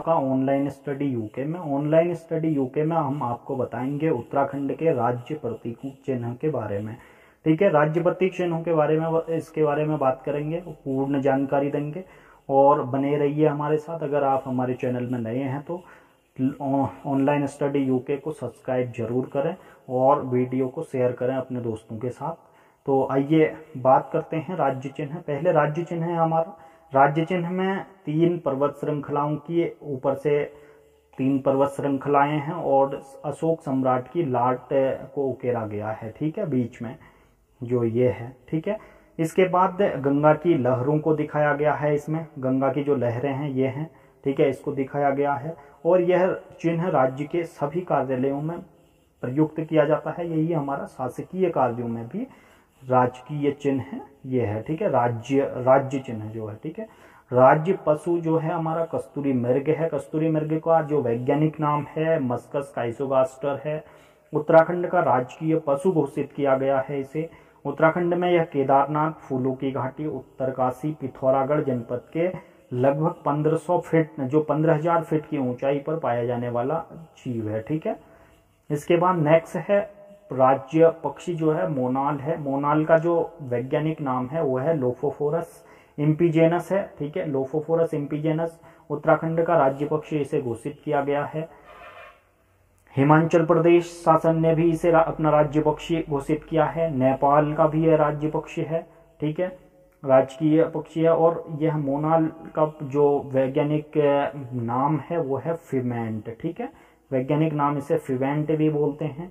का online study UK में। Online study UK में हम आपको बताएंगे उत्तराखंड के राज्य प्रतीक चिन्ह के बारे में। ठीक है, राज्य प्रतीक चिन्हों के बारे में इसके बारे में बात करेंगे, पूर्ण जानकारी देंगे और बने रहिए हमारे साथ। अगर आप हमारे चैनल में नए हैं तो ऑनलाइन स्टडी यूके को सब्सक्राइब जरूर करें और वीडियो को शेयर करें अपने दोस्तों के साथ। तो आइए बात करते हैं राज्य चिन्ह। पहले राज्य चिन्ह है हमारा। राज्य चिन्ह में 3 पर्वत श्रृंखलाओं की ऊपर से 3 पर्वत श्रृंखलाएं हैं और अशोक सम्राट की लाट को उकेरा गया है। ठीक है, बीच में जो ये है। ठीक है, इसके बाद गंगा की लहरों को दिखाया गया है। इसमें गंगा की जो लहरें हैं ये हैं। ठीक है, इसको दिखाया गया है और यह चिन्ह राज्य के सभी कार्यालयों में प्रयुक्त किया जाता है। यही हमारा शासकीय कार्यों में भी राजकीय चिन्ह है ये है। ठीक है, राज्य चिन्ह जो है। ठीक है, राज्य पशु जो है हमारा कस्तूरी मृग है। कस्तूरी मृग का जो वैज्ञानिक नाम है मस्कस काइसोगास्टर है। उत्तराखंड का राजकीय पशु घोषित किया गया है इसे। उत्तराखंड में यह केदारनाथ, फूलों की घाटी, उत्तरकाशी, पिथौरागढ़ जनपद के लगभग 1500 फीट जो 15,000 फीट की ऊंचाई पर पाया जाने वाला जीव है। ठीक है, इसके बाद नेक्स्ट है राज्य पक्षी जो है मोनाल है। मोनाल का जो वैज्ञानिक नाम है वो है लोफोफोरस इम्पीजेनस है। ठीक है, लोफोफोरस इम्पीजेनस उत्तराखंड का राज्य पक्षी इसे घोषित किया गया है। हिमाचल प्रदेश शासन ने भी इसे अपना राज्य पक्षी घोषित किया है। नेपाल का भी यह राज्य पक्षी है। ठीक है, राजकीय पक्षी है और यह मोनाल का जो वैज्ञानिक नाम है वो है फिवेंट। ठीक है, वैज्ञानिक नाम इसे फिवेंट भी बोलते हैं।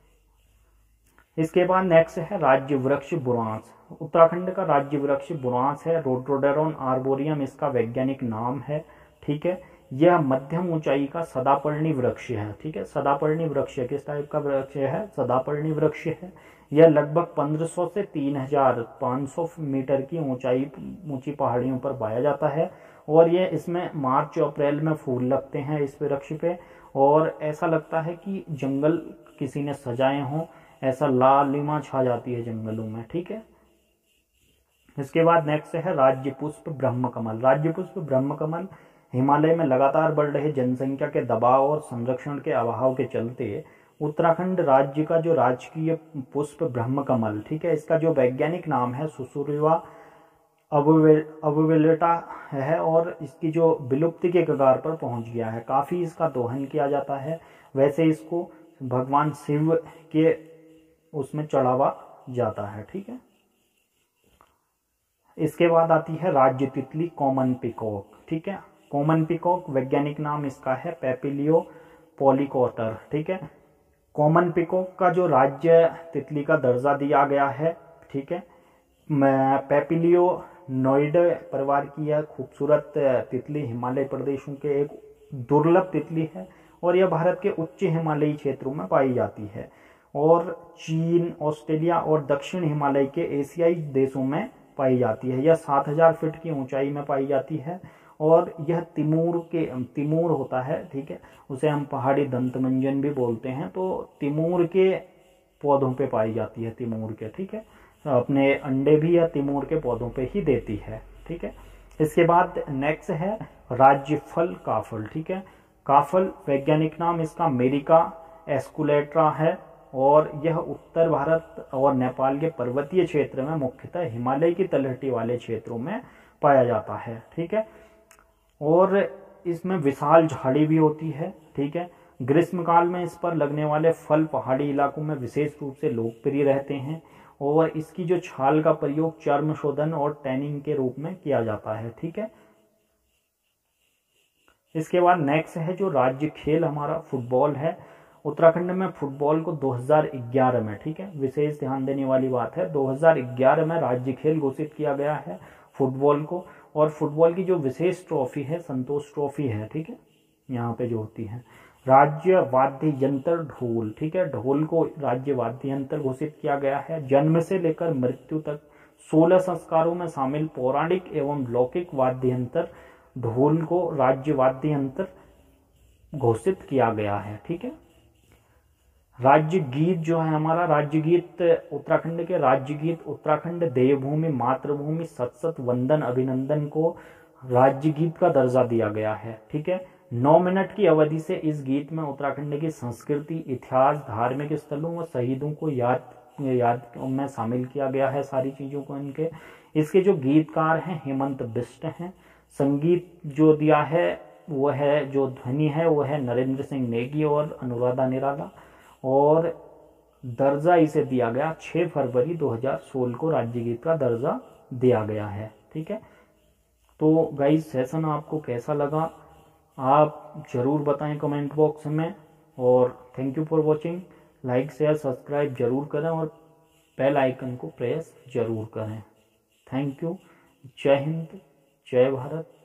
इसके बाद नेक्स्ट है राज्य वृक्ष बुरांस। उत्तराखंड का राज्य वृक्ष बुरांस है। रोडोडेंड्रॉन आर्बोरियम इसका वैज्ञानिक नाम है। ठीक है, यह मध्यम ऊंचाई का सदापर्णी वृक्ष है। ठीक है, सदापर्णी वृक्ष किस टाइप का वृक्ष है? सदापर्णी वृक्ष है। यह लगभग 1500 से 3500 मीटर की ऊंची पहाड़ियों पर पाया जाता है और ये इसमें मार्च अप्रैल में फूल लगते हैं इस वृक्ष पे और ऐसा लगता है कि जंगल किसी ने सजाए हों, ऐसा लालिमा छा जाती है जंगलों में। ठीक है, इसके बाद नेक्स्ट है राज्य पुष्प ब्रह्मकमल। राज्य पुष्प ब्रह्मकमल हिमालय में लगातार बढ़ रहे जनसंख्या के दबाव और संरक्षण के अभाव के चलते उत्तराखंड राज्य का जो राजकीय पुष्प ब्रह्मकमल, ठीक है, इसका जो वैज्ञानिक नाम है सुसुरिया अबुवेलेटा है और इसकी जो विलुप्ति के कगार पर पहुंच गया है। काफी इसका दोहन किया जाता है। वैसे इसको भगवान शिव के उसमें चढ़ावा जाता है। ठीक है, इसके बाद आती है राज्य तितली कॉमन पिकॉक। ठीक है, कॉमन पिकॉक वैज्ञानिक नाम इसका है पेपिलियो पॉलीकोटर। ठीक है, कॉमन पिकॉक का जो राज्य तितली का दर्जा दिया गया है। ठीक है, पेपिलियो नोइडे परिवार की यह खूबसूरत तितली हिमालय प्रदेशों के एक दुर्लभ तितली है और यह भारत के उच्च हिमालयी क्षेत्रों में पाई जाती है और चीन, ऑस्ट्रेलिया और दक्षिण हिमालय के एशियाई देशों में पाई जाती है। यह 7000 फीट की ऊंचाई में पाई जाती है और यह तिमूर होता है। ठीक है, उसे हम पहाड़ी दंतमंजन भी बोलते हैं। तो तिमूर के पौधों पे पाई जाती है, तिमूर के। ठीक है, तो अपने अंडे भी यह तिमूर के पौधों पे ही देती है। ठीक है, इसके बाद नेक्स्ट है राज्य फल काफल। ठीक है, काफल वैज्ञानिक नाम इसका मेरिका एस्कुलेट्रा है और यह उत्तर भारत और नेपाल के पर्वतीय क्षेत्र में मुख्यतः हिमालय की तलहटी वाले क्षेत्रों में पाया जाता है। ठीक है, और इसमें विशाल झाड़ी भी होती है। ठीक है, ग्रीष्मकाल में इस पर लगने वाले फल पहाड़ी इलाकों में विशेष रूप से लोकप्रिय रहते हैं और इसकी जो छाल का प्रयोग चर्म शोधन और टैनिंग के रूप में किया जाता है। ठीक है, इसके बाद नेक्स्ट है जो राज्य खेल हमारा फुटबॉल है। उत्तराखंड में फुटबॉल को 2011 में, ठीक है, विशेष ध्यान देने वाली बात है, 2011 में राज्य खेल घोषित किया गया है फुटबॉल को। और फुटबॉल की जो विशेष ट्रॉफी है संतोष ट्रॉफी है। ठीक है, यहाँ पे जो होती है राज्य वाद्य यंत्र ढोल। ठीक है, ढोल को राज्य वाद्य यंत्र घोषित किया गया है। जन्म से लेकर मृत्यु तक 16 संस्कारों में शामिल पौराणिक एवं लौकिक वाद्य यंत्र ढोल को राज्य वाद्य यंत्र घोषित किया गया है। ठीक है, राज्य गीत जो है हमारा, राज्य गीत उत्तराखंड के राज्य गीत उत्तराखंड देवभूमि मातृभूमि सत सत वंदन अभिनंदन को राज्य गीत का दर्जा दिया गया है। ठीक है, 9 मिनट की अवधि से इस गीत में उत्तराखंड की संस्कृति, इतिहास, धार्मिक स्थलों व शहीदों को याद में शामिल किया गया है, सारी चीज़ों को इनके। इसके जो गीतकार हैं हेमंत बिष्ट हैं। संगीत जो दिया है वो है, जो ध्वनि है वो है नरेंद्र सिंह नेगी और अनुराधा निराला। और दर्जा इसे दिया गया 6 फरवरी 2016 को राज्य गीत का दर्जा दिया गया है। ठीक है, तो गाइस सेशन आपको कैसा लगा आप जरूर बताएं कमेंट बॉक्स में। और thank you for watching. Like share subscribe जरूर करें और बेल आइकन को प्रेस जरूर करें। Thank you. जय हिंद, जय भारत।